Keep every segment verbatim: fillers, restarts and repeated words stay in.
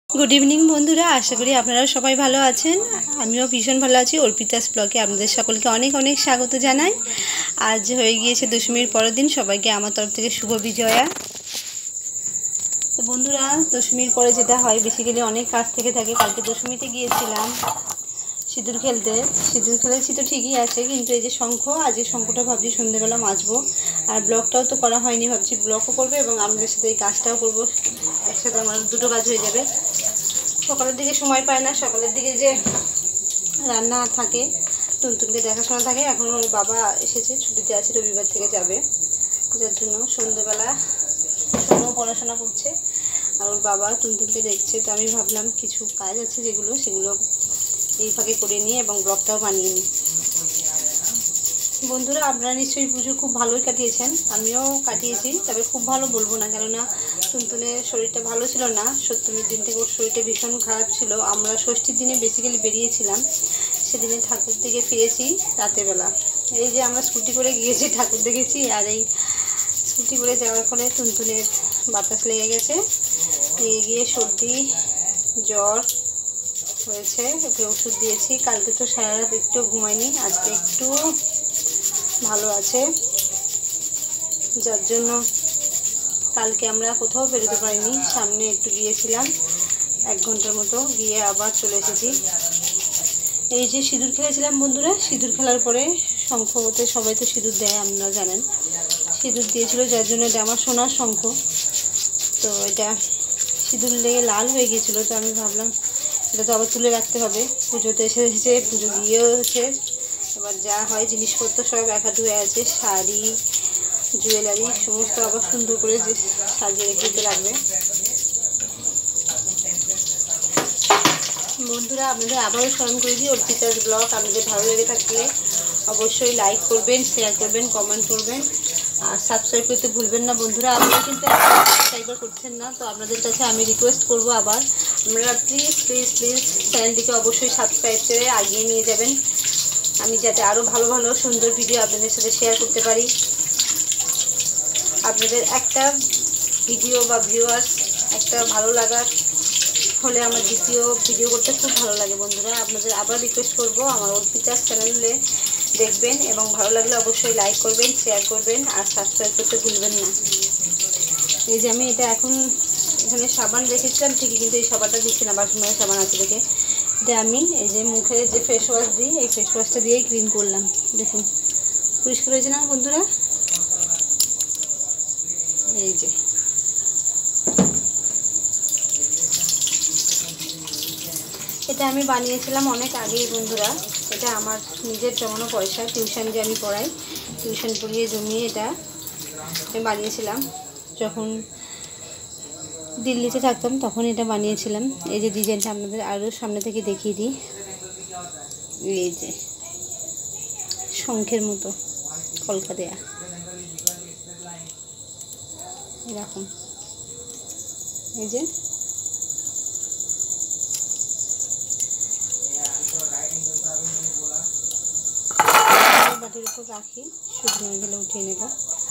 Good evening बंधुरा आशा करी आपनारा सबाई भालो आछेन। आमिও भीषण भालो आछि। अर्पितास ब्लगे आपनादेर सकलके अनेक अनेक स्वागत जानाई। आज हये गियेछे दशमीर परेर दिन, सबाइके आमार तरफ थेके शुभ विजया। तो बंधुरा दशमीर परे जेटा हय बेसिक्याली अनेक काज थेके थाके। कालके दशमीते गियेछिलाम सिঁদুর खेलते, सिঁদুর खेलेছি तो ठीकই আছে, কিন্তু এই যে শঙ্খ, আজ এই শঙ্খটা ভাবছি সন্ধ্যেবেলা মাজবো। আর ব্লগটাও তো করা হয়নি, ভাবছি ব্লগও করবো এবং আপনাদের সাথে এই কাজটাও করবো একসাথে, আমার দুটো কাজ হয়ে যাবে। সকালের দিকে সময় পায় না, সকালের দিকে যে রান্না থাকে, টুনটুনকে দেখাশোনা থাকে। এখন ওর বাবা এসেছে, ছুটিতে আছে, রবিবার থেকে যাবে, যার জন্য সন্ধ্যেবেলা সোনও পড়াশোনা করছে আর ওর বাবা টুনটুনকে দেখছে। তো আমি ভাবলাম কিছু কাজ আছে যেগুলো, সেগুলো এই ফাঁকে করে নিয়ে এবং ব্লগটাও বানিয়ে নিই। বন্ধুরা আপনারা নিশ্চয়ই পুজো খুব ভালোই কাটিয়েছেন, আমিও কাটিয়েছি, তবে খুব ভালো বলবো না, কেননা টুনটুনের শরীরটা ভালো ছিল না। সপ্তমীর দিন থেকে ওর শরীরটা ভীষণ খারাপ ছিল। আমরা ষষ্ঠীর দিনে বেসিক্যালি বেরিয়েছিলাম, সেদিনে ঠাকুর থেকে ফিরেছি রাতের বেলা। এই যে আমরা স্কুটি করে গিয়েছি, ঠাকুর দেখেছি, আর এই স্কুটি করে যাওয়ার ফলে টুনটুনের বাতাস লেগে গেছে, লেগে গিয়ে সর্দি জ্বর হয়েছে। ওকে ওষুধ দিয়েছি। কালকে তো সারা রাত একটু ঘুমায়নি, আজকে একটু ভালো আছে, যার জন্য কালকে আমরা কোথাও বেরোতে পারিনি। সামনে একটু গিয়েছিলাম এক ঘন্টার মতো, গিয়ে আবার চলে এসেছি। এই যে সিঁদুর খেলেছিলাম বন্ধুরা, সিঁদুর খেলার পরে শঙ্খ হতে সবাই তো সিঁদুর দেয়, আপনারা জানেন। সিঁদুর দিয়েছিল, যার জন্য এটা আমার সোনার শঙ্খ। তো এটা সিঁদুর লেগে লাল হয়ে গিয়েছিল, তো আমি ভাবলাম এটা তো আবার তুলে রাখতে হবে। পুজোতে এসে এসেছে, পুজো দিয়েও হচ্ছে, এবার যা হয় জিনিসপত্র সব এক হাঁটু হয়ে আছে, শাড়ি জুয়েলারি সমস্ত আবার সুন্দর করে যে সাজিয়ে রেখে দিতে লাগবে। বন্ধুরা আপনাদের আবারও স্মরণ করে দিই, অর্পিতাস ব্লগ আপনাদের ভালো লেগে থাকলে অবশ্যই লাইক করবেন, শেয়ার করবেন, কমেন্ট করবেন আর সাবস্ক্রাইব করতে ভুলবেন না। বন্ধুরা আপনারা কিন্তু সাবস্ক্রাইবার করছেন না, তো আপনাদের কাছে আমি রিকোয়েস্ট করব আবার, আপনারা প্লিজ প্লিজ প্লিজ চ্যানেলটিকে অবশ্যই সাবস্ক্রাইব করে এগিয়ে নিয়ে যাবেন, আমি যাতে আরও ভালো ভালো সুন্দর ভিডিও আপনাদের সাথে শেয়ার করতে পারি। আপনাদের একটা ভিডিও বা ভিউয়ার্স একটা ভালো লাগার হলে আমার দ্বিতীয় ভিডিও করতে খুব ভালো লাগে। বন্ধুরা আপনাদের আবার রিকোয়েস্ট করব, আমার অর্পিতাস চ্যানেলে দেখবেন এবং ভালো লাগলে অবশ্যই লাইক করবেন, শেয়ার করবেন আর সাবস্ক্রাইব করতে ভুলবেন না। এই যে আমি এটা এখন এখানে সাবান রেখেছিলাম ঠিকই, কিন্তু এই সাবানটা দিচ্ছি না, বাসন মাজার সাবান আছে দেখে। এটা আমি এই যে মুখে যে ফেস ওয়াশ দিই, এই ফেস ওয়াশটা দিয়েই ক্লিন করলাম। দেখুন পরিষ্কার হয়েছে না বন্ধুরা? এই যে এটা আমি বানিয়েছিলাম অনেক আগেই বন্ধুরা, এটা আমার নিজের জমানো পয়সা, টিউশন যে আমি পড়াই, টিউশন পড়িয়ে জমিয়ে এটা আমি বানিয়েছিলাম। যখন দিল্লিতে থাকতাম তখন এটা বানিয়েছিলাম। এই যে ডিজাইনটা আপনাদের আরও সামনে থেকে দেখিয়ে দিই, এই যে শঙ্খের মতো কলকা দেয়া এরকম, এই যে বাটির উপর রাখি, শুকনো হয়ে গেলে উঠিয়ে নেব।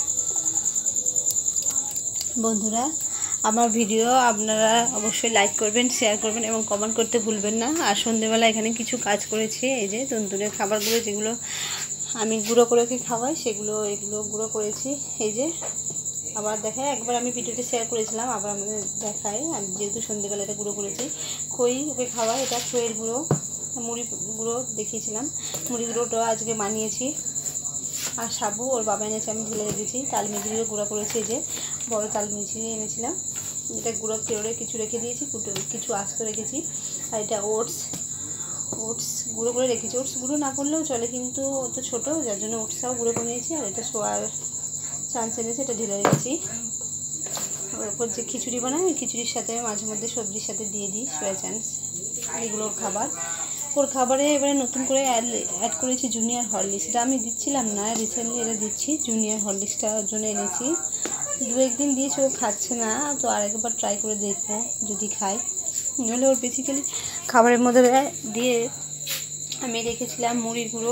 বন্ধুরা আমার ভিডিও আপনারা অবশ্যই লাইক করবেন, শেয়ার করবেন এবং কমেন্ট করতে ভুলবেন না। আর সন্ধ্যেবেলা এখানে কিছু কাজ করেছি, এই যে টুনটুনের খাবারগুলো যেগুলো আমি গুঁড়ো করে খাওয়াই, সেগুলো এগুলো গুঁড়ো করেছি। এই যে আবার দেখায়, একবার আমি ভিডিওতে শেয়ার করেছিলাম, আবার আমাদের দেখায়। আমি যেহেতু সন্ধ্যেবেলা এটা গুঁড়ো করেছি, খই ওকে খাওয়াই, এটা খইয়ের গুঁড়ো, মুড়ি গুঁড়ো দেখিয়েছিলাম, মুড়ি গুঁড়োটা আজকে বানিয়েছি। আর সাবু ওর বাবা এনেছে, আমি ঢেলে রেখেছি। তাল মিছরিও গুঁড়ো করেছি, যে বড় তাল মিছরি এনেছিলাম, এটা গুঁড়ো করে কিছু রেখে দিয়েছি, কিছু আস্ত রেখেছি। আর এটা ওটস, ওটস গুঁড়ো করে রেখেছি। ওটস গুঁড়ো না করলেও চলে, কিন্তু অত ছোটো, যার জন্য ওটসটাও গুঁড়ো করে নিয়েছি। আর এটা সোয়ার চান্স এনেছে, এটা ঢেলে রেখেছি। ওর ওপর যে খিচুড়ি বানাই, ওই খিচুড়ির সাথে মাঝে মধ্যে সবজির সাথে দিয়ে দিই সোয়া চান্স, এগুলোর খাবার। ওর খাবারে এবারে নতুন করে অ্যাড অ্যাড করেছি জুনিয়র হরলিক্স, এটা আমি দিচ্ছিলাম না, রিসেন্টলি এটা দিচ্ছি। জুনিয়র হরলিক্সটার জন্য এনেছি, দু একদিন দিয়েছি, ও খাচ্ছে না, তো আরেকবার ট্রাই করে দেখবো যদি খায়। নাহলে ওর বেসিক্যালি খাবারের মধ্যে দিয়ে আমি রেখেছিলাম মুড়ির গুঁড়ো,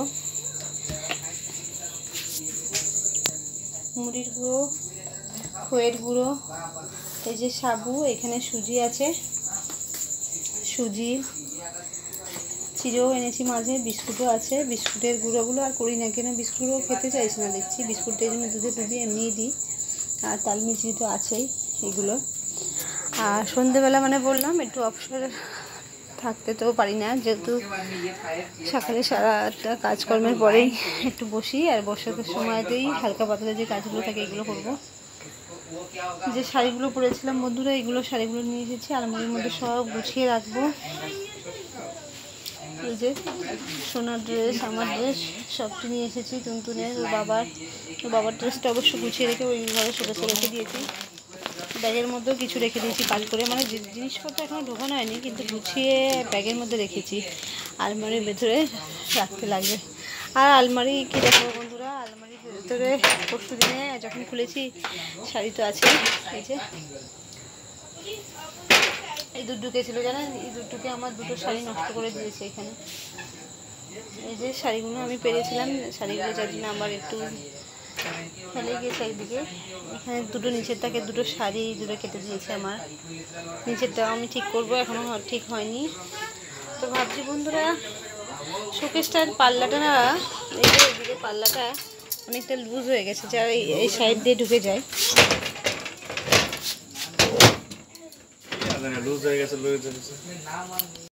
মুড়ির গুঁড়ো, খইয়ের গুঁড়ো, এই যে সাবু, এখানে সুজি আছে, সুজি, চিড়েও এনেছি মাঝে, বিস্কুটও আছে। বিস্কুটের গুঁড়োগুলো আর করি না, কেন বিস্কুটও খেতে চাইছি না দেখছি। বিস্কুটটা এই জন্য দুধে ডুবিয়ে এমনিই দিই। আর তাল মিছরি তো আছেই এগুলো। আর সন্ধেবেলা মানে বললাম একটু অবসর থাকতে তো পারি না, যেহেতু সকালে সারাটা কাজকর্মের পরেই একটু বসি, আর বসার সময়তেই হালকা পাতলা যে কাজগুলো থাকে এগুলো করব। যে শাড়িগুলো পরেছিলাম বন্ধুরা, এগুলো শাড়িগুলো নিয়ে এসেছি, আলমারির মধ্যে সব গুছিয়ে রাখবো। এই যে সোনার ড্রেস, আমার ড্রেস সবটি নিয়ে এসেছি। টুনটুনের, ওর বাবার ওর বাবার ড্রেসটা অবশ্য গুছিয়ে রেখে ওই ঘরে শোকেসে রেখে দিয়েছি। ব্যাগের মধ্যেও কিছু রেখে দিয়েছি কাজ করে, মানে জিনিসপত্র এখনও ঢোকানো হয়নি, কিন্তু গুছিয়ে ব্যাগের মধ্যে রেখেছি। আলমারির ভেতরে রাখতে লাগবে। আর আলমারি কী দেখো বন্ধুরা, আলমারির ভেতরে পরশু দিনে যখন খুলেছি শাড়ি তো আছে। এই যে ইঁদুর ঢুকেছিল জানেন, ইঁদুর ঢুকে আমার দুটো শাড়ি নষ্ট করে দিয়েছে এখানে। এই যে শাড়িগুলো আমি পেরেছিলাম, শাড়িগুলো যার জন্য আমার একটু ফেলে গিয়েছে একদিকে। এখানে দুটো নিচের তাকে দুটো শাড়ি দুটো কেটে দিয়েছে আমার। নিচেরটাও আমি ঠিক করব, এখনও ঠিক হয়নি। তো ভাবছি বন্ধুরা, শোকেসটার পাল্লাটা না, এই যে এদিকে পাল্লাটা অনেকটা লুজ হয়ে গেছে, যার এই সাইড দিয়ে ঢুকে যায়। লুজ হয়ে গেছে লুজ হয়ে গেছে